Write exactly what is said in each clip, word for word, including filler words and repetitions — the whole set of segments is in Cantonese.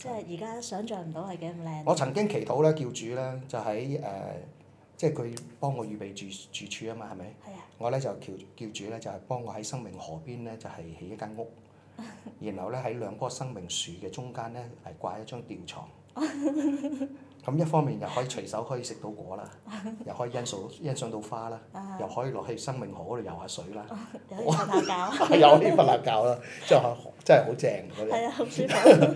即係而家想像唔到係幾咁靚。 我曾經祈禱咧，叫主咧就喺誒、呃，即係佢幫我預備住住處啊嘛，係咪？ 係啊。 我咧就叫叫主咧就係、是、幫我喺生命河邊咧就係、是、起一間屋，然後咧喺兩棵生命樹嘅中間咧係掛一張吊床。咁一方面又可以隨手可以食到果啦，又可以欣賞欣賞到花啦，又可以落去生命河嗰度游下水啦， 有啲瞓下覺。 有啲瞓下覺啦，真係真係好正嗰啲。 係啊，好舒服。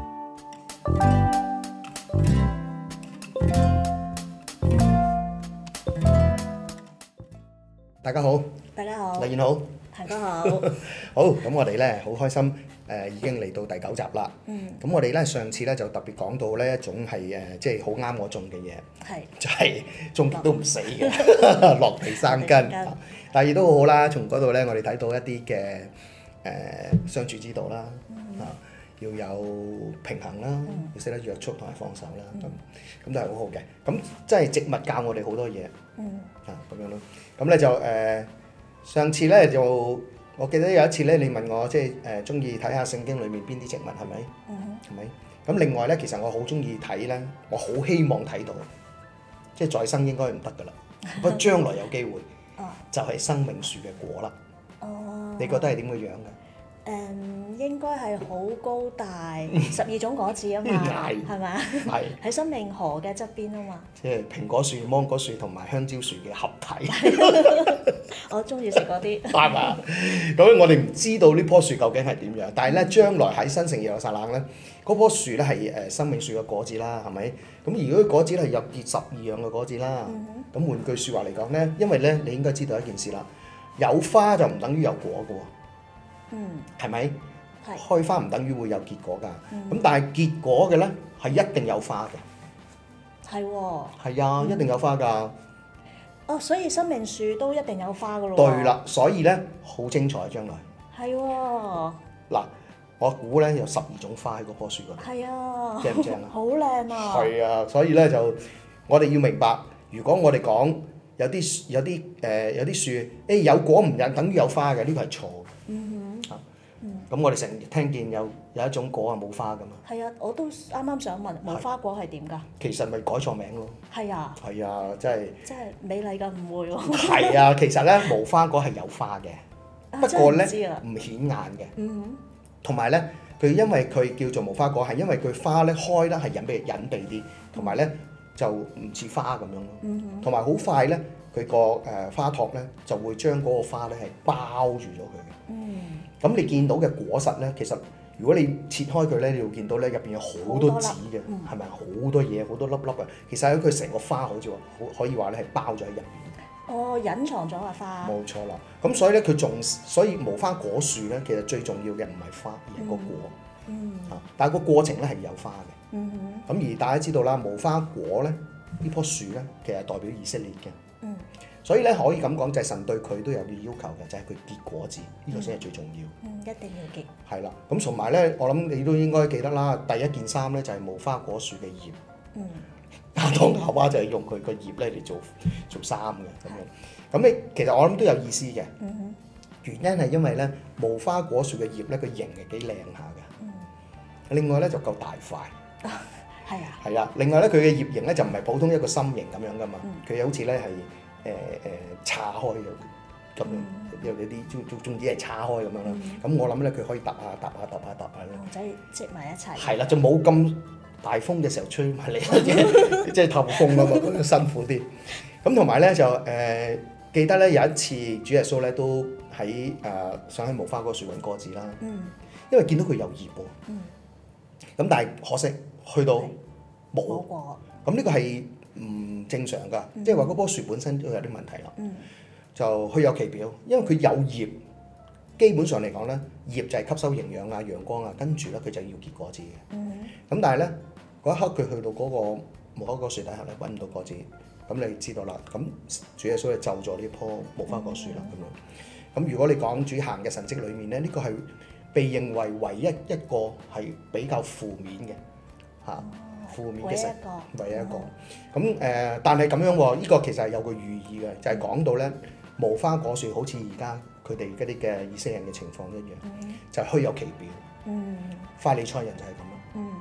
大家好， 大家好， 黎燕好， 陳哥好。 好，咁我哋咧好開心，誒、呃、已經嚟到第九集啦。 嗯。 咁我哋咧上次咧就特別講到呢一種係誒，即係好啱我種嘅嘢， 係就係種極都唔死嘅，落地生根。但係亦都好好啦，從嗰度咧我哋睇到一啲嘅誒相處之道啦，啊、嗯、要有平衡啦，嗯、要識得約束同埋放手啦，咁咁都係好好嘅。咁即係植物教我哋好多嘢， 嗯、 啊咁樣咯。咁咧就誒、呃、上次咧就。我記得有一次咧，你問我即係誒中意睇下聖經裏面邊啲植物係咪？係咪？咁另外咧，其實我好中意睇咧，我好希望睇到，即係在生應該唔得㗎啦，不過將來有機會，就係生命樹嘅果啦。哦，你覺得係點嘅樣嘅？ 誒、嗯、應該係好高大，十二種果子啊嘛，係咪？係喺生命河嘅側邊啊嘛。 即係蘋果樹、芒果樹同埋香蕉樹嘅合體。 我中意食嗰啲。 係嘛？咁我哋唔知道呢棵樹究竟係點樣，但係咧將來喺新城耶路撒冷咧，嗰棵樹咧係誒生命樹嘅果子啦，係咪？咁如果果子係有結十二樣嘅果子啦，咁、嗯、換句説話嚟講咧，因為咧你應該知道一件事啦，有花就唔等於有果嘅喎。嗯，係咪？係開花唔等於會有結果㗎。咁、嗯、但係結果嘅咧係一定有花嘅。係喎。係啊，一定有花㗎。 哦，所以生命樹都一定有花㗎咯。 對啦，所以咧好精彩將來。 係喎。嗱， 我估咧有十二種花喺嗰棵樹嗰度。係啊。 正唔正啊？ 好靚啊！ 係啊，所以咧就我哋要明白，如果我哋講有啲有啲誒、呃、有啲樹誒、欸、有果唔引等於有花嘅，呢、這個係錯嘅。嗯哼。咁我哋成日聽見有有一種果係冇花㗎嘛。係啊， 我都啱啱想問，無花果係點㗎？ 其實咪改錯名咯。係啊。係啊，真係。真係美麗嘅誤會喎。係啊，其實咧無花果係有花嘅，啊、不過咧唔顯眼嘅。嗯哼。同埋咧，佢因為佢叫做無花果，係因為佢花咧開得係隱蔽隱蔽啲，同埋咧就唔似花咁樣咯。嗯哼。同埋好快咧，佢個誒花托咧就會將嗰個花咧係包住咗佢嘅。嗯。咁你見到嘅果實咧，其實如果你切開佢咧，你會見到咧入邊有好多籽嘅，係咪好多嘢，好多粒粒啊？其實喺佢成個花好似話，可以話咧係包咗喺入邊。 哦，隱藏咗個花。冇錯啦，咁所以咧佢仲，所以無花果樹咧，其實最重要嘅唔係花，而係個果。嗯。啊，但係個過程咧係有花嘅。嗯哼。咁而大家知道啦，無花果咧呢棵樹咧，其實係代表以色列嘅。嗯。所以咧可以咁講，就係神對佢都有啲要求嘅，就係佢結果子，呢個先係最重要。 嗯，一定要結。係啦， 咁同埋咧，我諗你都應該記得啦。第一件衫咧就係無花果樹嘅葉。嗯。亞當夏娃就係用佢個葉咧嚟做做衫嘅咁樣。咁你其實我諗都有意思嘅。嗯哼。原因係因為咧無花果樹嘅葉咧個形係幾靚下嘅。嗯。另外咧就夠大塊。係啊。係啊，另外咧佢嘅葉形咧就唔係普通一個心形咁樣噶嘛，佢好似咧係。誒誒叉開嘅咁樣，有有啲總總總之係叉開咁樣啦。咁、嗯、我諗咧，佢可以揼下揼下揼下揼下咧， 即係積埋一齊。 係啦，就冇咁大風嘅時候吹埋嚟，即係透風啊嘛，咁辛苦啲。咁同埋咧就誒、呃、記得咧有一次主耶穌咧都喺誒、呃、想喺無花果樹揾果子啦，嗯、因為見到佢有葉喎。咁、嗯、但係可惜去到冇果。咁呢個係唔正常㗎，即係話嗰棵樹本身都有啲問題啦。嗯、就虛有其表，因為佢有葉，基本上嚟講咧，葉就係吸收營養啊、陽光啊，跟住咧佢就要結果子嘅。咁、嗯、但係咧嗰一刻佢去到嗰個無花果樹底下咧揾唔到果子，咁你知道啦。咁主耶穌就咒咗呢棵無花果樹啦。咁樣咁如果你講主行嘅神蹟裡面咧，呢、呢個係被認為唯一一個係比較負面嘅嚇。嗯負面嘅食，唯一一個。咁誒、呃，但係咁樣喎，呢、這個其實係有個寓意嘅，就係、是、講到咧無花果樹好似而家佢哋嗰啲嘅以色列人嘅情況一樣，嗯、就係虛有其表。嗯，法利賽人就係咁咯。嗯，啊，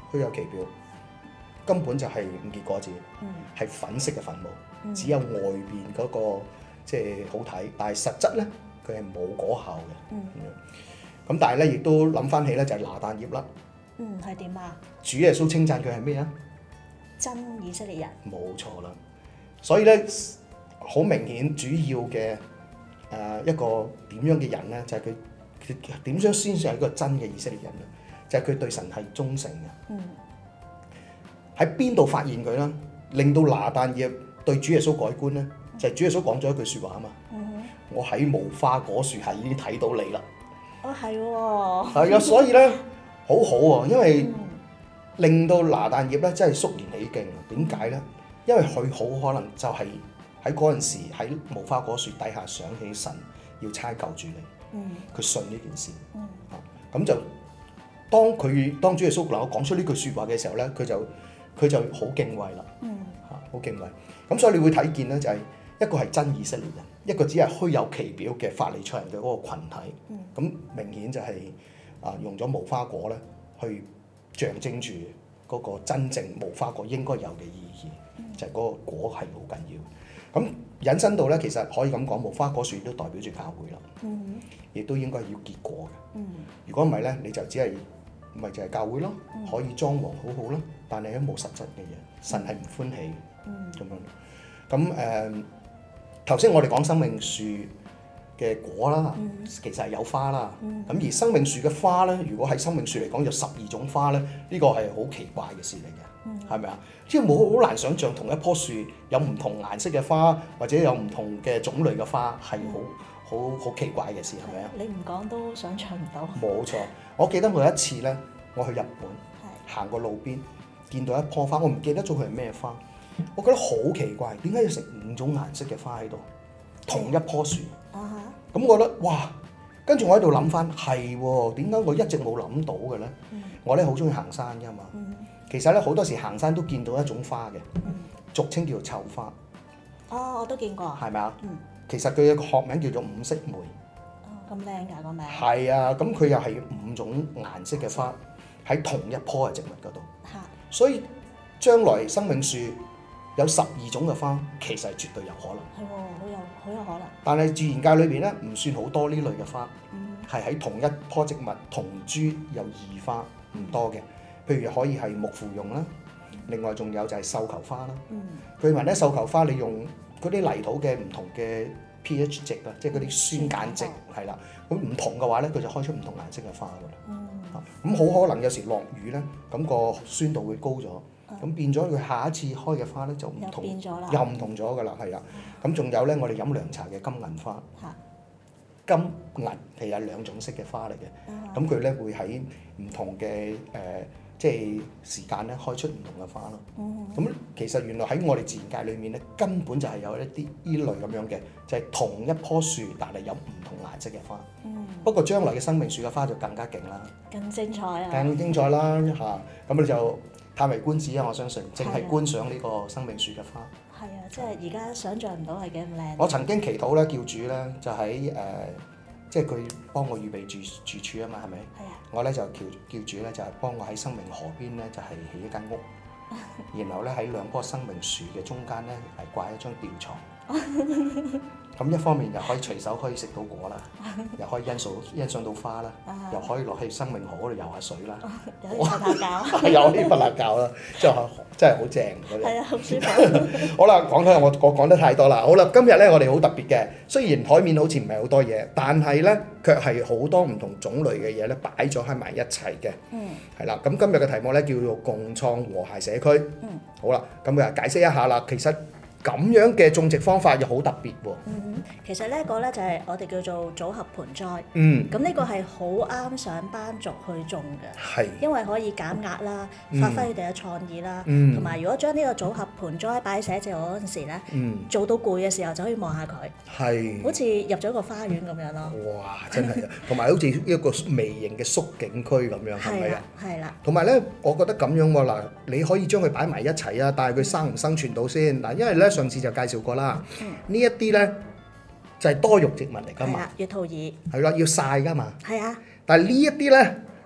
虛有其表，根本就係唔結果子，係、嗯、粉色嘅墳墓，嗯、只有外邊嗰、嗰個即係好睇，但係實質咧佢係冇果效嘅。咁、嗯、但係咧亦都諗翻起咧就係拿但業啦。 嗯，係點啊？ 主耶穌稱讚佢係咩啊？ 真以色列人。冇錯啦，所以咧好明顯主要嘅誒、呃、一個點樣嘅人咧，就係佢佢點樣先算係一個真嘅以色列人咧？就係、是、佢對神係忠誠嘅。嗯。喺邊度發現佢啦？令到拿但業對主耶穌改觀咧，就係、是、主耶穌講咗一句説話啊嘛。嗯、我喺無花果樹下已經睇到你啦。 哦，係喎。 係啊，所以咧好好喎，因為令到拿但業咧真係肅然起敬啊。點解咧？因為佢好可能就係喺嗰陣時喺無花果樹底下想起神要差救住你。嗯。佢信呢件事。嗯。啊，咁就當佢當主耶穌嗱我講出呢句説話嘅時候咧，佢就佢就好敬畏啦。嗯。嚇，好敬畏。咁所以你會睇見咧，就係一個係真以色列人，一個只係虛有其表嘅法利賽人嘅嗰個羣體。嗯。咁明顯就係啊，用咗無花果咧去象徵住嗰個真正無花果應該有嘅意義，嗯、就係嗰個果係好緊要。咁引申到咧，其實可以咁講，無花果樹都代表住教會啦。嗯。亦都應該要結果嘅。嗯。如果唔係咧，你就只係咪就係教會咯，嗯、可以裝潢好好啦，但係都冇實質嘅嘢，神係唔歡喜嘅。嗯。咁樣。咁誒，頭、呃、先我哋講生命樹嘅果啦，嗯、其實係有花啦。咁、嗯、而生命樹嘅花咧，如果喺生命樹嚟講有十二種花咧，呢、呢個係好奇怪嘅事嚟嘅，係咪啊？即係冇好難想像同一棵樹有唔同顏色嘅花，或者有唔同嘅種類嘅花，係好好好奇怪嘅事，係咪啊？ 你唔講都想像唔到。冇錯，我記得每一次咧，我去日本行過路邊，見到一棵花，我唔記得咗佢係咩花，我覺得好奇怪，點解要成五種顏色嘅花喺度？同一棵樹。咁、uh huh. 我覺得哇，跟住我喺度諗翻，係喎，點解我一直冇諗到嘅咧？嗯、我咧好中意行山噶嘛，嗯、其實咧好多時行山都見到一種花嘅，嗯、俗稱叫做臭花。 哦，我都見過。係咪啊？嗯、其實佢嘅學名叫做五色梅。 哦，咁靚㗎個名。 係啊，咁佢又係五種顏色嘅花喺同一棵嘅植物嗰度。嚇、嗯！所以將來生命樹有十二種嘅花，其實係絕對有可能。係喎、哦，好有好有可能。但係自然界裏邊咧，唔算好多呢類嘅花，係喺、嗯、同一棵植物同株有異花，唔多嘅。譬如可以係木芙蓉啦，另外仲有就係繡球花啦。嗯、據聞咧，繡球花你用嗰啲泥土嘅唔同嘅 pH 值啊，即係嗰啲酸鹼值係啦，咁唔同嘅話咧，佢就開出唔同顏色嘅花噶啦。咁好、嗯、可能有時落雨咧，咁、個酸度會高咗。咁變咗佢下一次開嘅花咧就唔同，又唔同咗㗎啦，係啊。咁仲有咧，我哋飲涼茶嘅金銀花，金銀其實係兩種色嘅花嚟嘅。咁佢咧會喺唔同嘅誒、呃，即係時間咧開出唔同嘅花咯。咁、嗯、其實原來喺我哋自然界裏面咧，根本就係有一啲依類咁樣嘅，就係、是、同一棵樹，但係有唔同顏色嘅花。嗯、不過將來嘅生命樹嘅花就更加勁啦， 更精彩啊！ 更精彩啦嚇！咁你就歎為觀止啊！我相信，淨係觀賞呢個生命樹嘅花。係啊，即係而家想像唔到係幾咁靚。 我曾經祈禱咧，叫主咧就喺誒、呃，即係佢幫我預備住住處啊嘛，係咪？係啊。我咧就叫叫主咧就係幫我喺生命河邊咧就係起一間屋，然後咧喺兩棵生命樹嘅中間咧係掛一張吊床。咁一方面又可以隨手可以食到果啦，又可以欣賞欣賞到花啦，又可以落去生命河嗰度游下水啦， 又可以瞓下覺， 又可以瞓下覺啦，即係真係好正嗰啲。 係啊，好舒服。 好啦，講開我我講得太多啦。好啦，今日咧我哋好特別嘅，雖然台面好似唔係好多嘢，但係咧卻係好多唔同種類嘅嘢咧擺咗喺埋一齊嘅。嗯。係啦，咁今日嘅題目咧叫做共創和諧社區。嗯。好啦，咁啊解釋一下啦，其實咁樣嘅種植方法又好特別喎。 嗯，其實呢個咧就係我哋叫做組合盆栽。 嗯。 咁呢個係好啱上班族去種嘅。係。因為可以減壓啦，發揮佢哋嘅創意啦。嗯。同埋如果將呢個組合盆栽擺喺寫字樓嗰陣時咧，嗯，做到攰嘅時候就可以望下佢。係。好似入咗個花園咁樣咯。哇！真係啊，同埋好似一個微型嘅縮景區咁樣，係咪啊？係啦。同埋咧，我覺得咁樣喎嗱，你可以將佢擺埋一齊啊，但係佢生唔生存到先嗱，因為咧。上次就介紹過啦，嗯、呢一啲咧就係、是、多肉植物嚟㗎嘛，月兔耳係啦，要曬㗎嘛，係啊。但係呢一啲咧，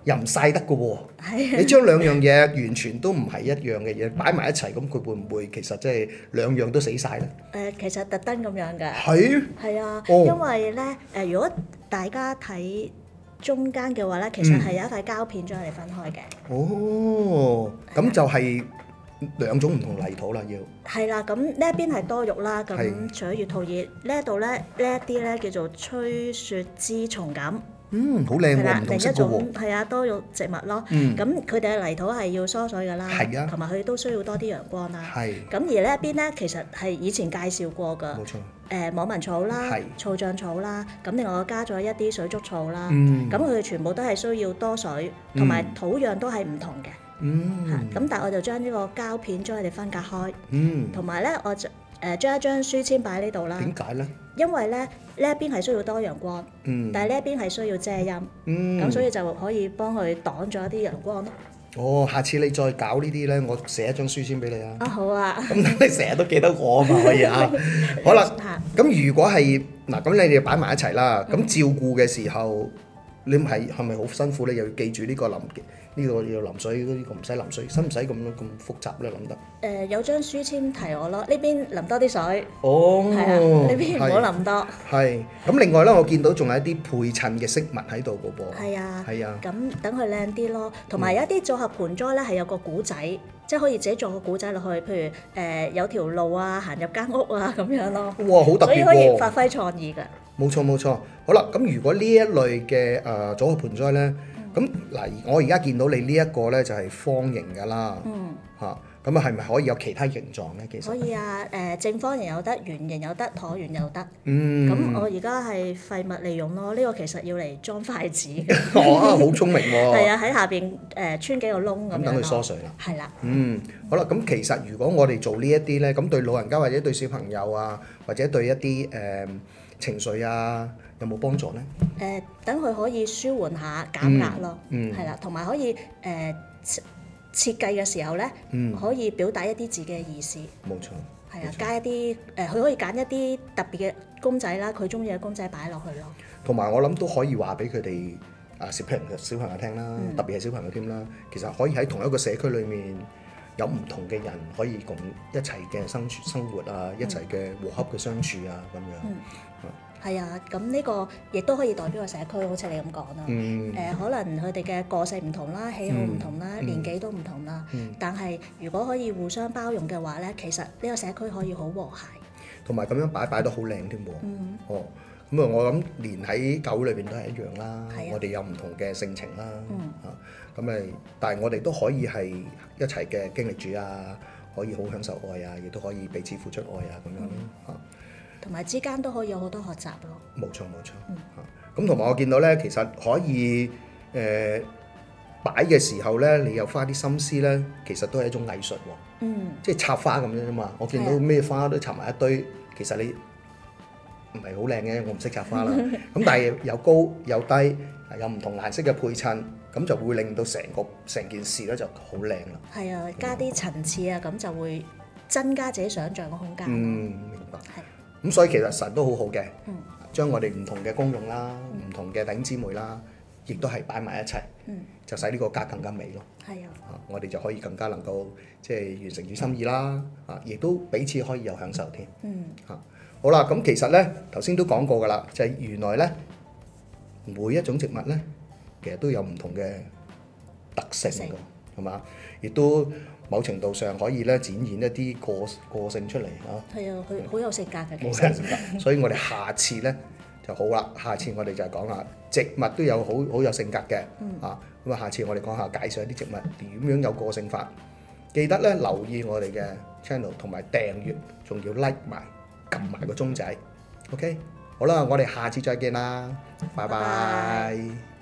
又唔曬得嘅喎。 係啊。 你將兩樣嘢完全都唔係一樣嘅嘢擺埋一齊，咁佢會唔會其實即係兩樣都死晒咧？ 誒，其實特登咁樣㗎。 係。 係啊， 哦因為咧誒，如果大家睇中間嘅話咧，其實係有一塊膠片將佢哋分開嘅。 哦，咁就係兩種唔同泥土啦，要。 係啦，咁呢一邊係多肉啦，咁係除咗月兔葉呢一度咧，呢一啲咧叫做吹雪枝松錦。 嗯，好靚喎， 係啦， 唔同另一色嘅喎。 種係啊多肉植物咯。 嗯咁佢哋嘅泥土係要疏水㗎啦， 係啊同埋佢哋都需要多啲陽光啦。 係。 咁而呢一邊咧，其實係以前介紹過㗎。 冇錯。 誒網紋草啦係、 醋醬草啦，咁另外我加咗一啲水竹草啦。 嗯咁佢哋全部都係需要多水，同埋土壤都係唔同嘅。 嗯。 嚇咁但係我就將呢個膠片將佢哋分隔開， 嗯。 同埋咧我就誒將一張書籤擺喺呢度啦。 點解咧？ 因為咧呢一邊係需要多陽光， 嗯。 但係呢一邊係需要遮陰， 嗯。 咁所以就可以幫佢擋咗一啲陽光咯。 哦，下次你再搞呢啲咧，我寫一張書籤俾你啊。 啊好啊。 咁你成日都記得我啊嘛，可以啊。好啦，咁如果係嗱，咁你哋擺埋一齊啦，咁照顧嘅時候，你唔係係咪好辛苦咧？又要記住呢個淋呢個要淋水，呢個唔使淋水，使唔使咁樣咁複雜咧？諗得？ 誒有張書籤提我咯，呢邊淋多啲水。 哦。 係啊，呢邊唔好淋多。 係。咁另外咧，我見到仲有一啲配襯嘅飾物喺度嘅噃。 係啊。 係啊。 咁等佢靚啲咯，同埋有一啲組合盆栽咧係有個古仔，即係可以自己做個古仔落去，譬如誒有條路啊，行入間屋啊咁樣咯。 哇！好特別喎。 所以可以發揮創意㗎。 冇錯冇錯。好啦，咁如果呢一類嘅誒組合盆栽咧，咁嗱，我而家見到你呢一個咧就係方形㗎啦。 嗯。 嚇，咁啊係咪可以有其他形狀咧？其實可以啊，誒正方形有得，圓形有得，橢圓有得。 嗯。 咁我而家係廢物利用咯，呢個其實要嚟裝筷子嘅。 哦，好聰明喎。 係啊，喺下邊誒穿幾個窿咁樣咯。 咁等佢疏水啦。 係啦。 嗯，好啦，咁其實如果我哋做呢一啲咧，咁對老人家或者對小朋友啊，或者對一啲誒情緒啊，有冇幫助咧？ 誒，等佢可以舒緩下、減壓咯。 嗯。 係啦，同埋可以誒設設計嘅時候咧，可以表達一啲自己嘅意思。 冇錯。 係啊，加一啲誒，佢可以揀一啲特別嘅公仔啦，佢中意嘅公仔擺落去咯。 同埋我諗都可以話俾佢哋啊小朋友小朋友聽啦，特別係小朋友添啦。其實可以喺同一個社區裏面有唔同嘅人可以共一齊嘅生生活啊，一齊嘅和洽嘅相處啊咁樣。 係啊，咁呢個亦都可以代表個社區，好似你咁講啦。誒，可能佢哋嘅個性唔同啦，喜好唔同啦，年紀都唔同啦。但係如果可以互相包容嘅話咧，其實呢個社區可以好和諧。 同埋咁樣擺擺得好靚添喎。哦，咁啊，我諗連喺教會裏邊都係一樣啦。我哋有唔同嘅性情啦。嚇，咁誒，但係我哋都可以係一齊嘅經歷主啊，可以好享受愛啊，亦都可以彼此付出愛啊，咁樣嚇。 同埋之間都可以有好多學習咯。 冇錯冇錯。嚇，咁同埋我見到咧，其實可以誒擺嘅時候咧，你又花啲心思咧，其實都係一種藝術喎。 嗯。即係插花咁樣啫嘛。我見到咩花都插埋一堆，其實你唔係好靚嘅，我唔識插花啦。咁但係有高有低，有唔同顏色嘅配襯，咁就會令到成個成件事咧就好靚啦。 係啊，加啲層次啊，咁就會增加自己想像嘅空間。 嗯，明白。係。咁所以其實神都好好嘅，將我哋唔同嘅功用啦、唔同嘅弟兄姊妹啦，亦都係擺埋一齊，就使呢個家更加美咯。 係啊， 我哋就可以更加能夠即係完成主心意啦，啊，亦都彼此可以有享受添。嗯。嚇，好啦，咁其實咧頭先都講過㗎啦，就係原來咧每一種植物咧，其實都有唔同嘅特性㗎，係嘛？亦都某程度上可以咧展現一啲個個性出嚟嚇。係啊，佢好有性格嘅。 冇性格，所以我哋下次咧就好啦。下次我哋就係講下植物都有好好有性格嘅。嗯。啊，咁啊，下次我哋講下介紹一啲植物點樣有個性法。記得咧留意我哋嘅 channel 同埋訂閱，仲要 like 埋撳埋個鐘仔。OK，好啦，我哋下次再見啦，拜拜。